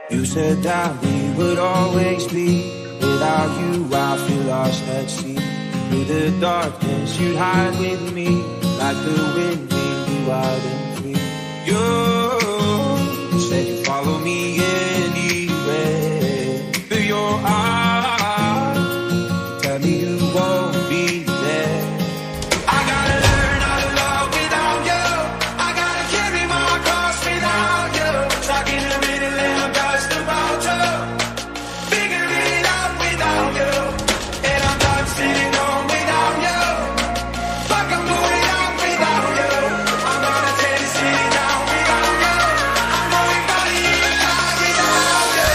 You said that we would always be. Without you I feel lost at sea. Through the darkness you'd hide with me, like the wind made me wild and free. You said you'd follow me anywhere. Through your eyes, tell me you won't be there. I gotta learn how to love without you. I gotta carry my cross without you. Stuck in the middle and I'm just about to figure it out without you. And I'm done sitting home without you. Fuck, I'm going out without you. I'm gonna tear the city down without you. I'm going body inside without you.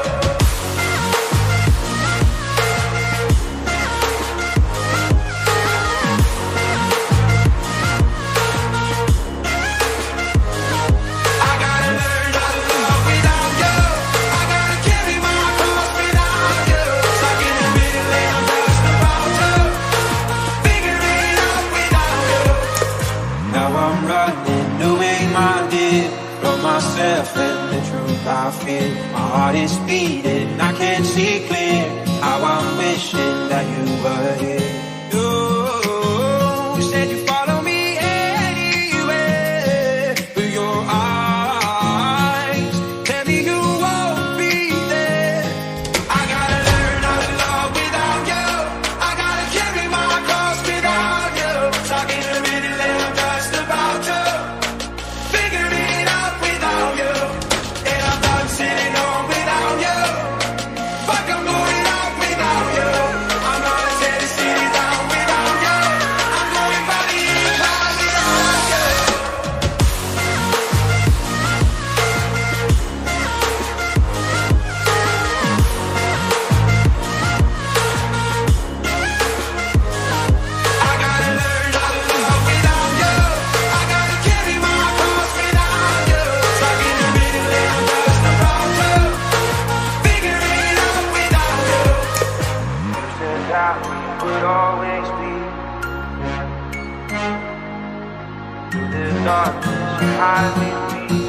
I gotta learn how to love without you. I gotta carry my cross without you. Stuck in the middle and I'm just about to figure it out without you. Now I'm running away, my dear, from myself and the truth I feel. My heart is beating, I can't see clear. How I'm wishing that you were here. You said you'd follow me anywhere. Through your eyes, tell me you won't be there. I gotta learn how to love without you. I gotta carry my cross without you. Stuck in the middle and I'm just about to figure it out without you. And I'm done sitting home without you. Fuck, I'm going out without you. I'm gonna tear the city down without you. I'm going body inside without you. I gotta learn how to love without you. I gotta carry my cross without you. Stuck in the middle and I'm just about to figure it out without you. You said that we would always be. Through the darkness you hide with me.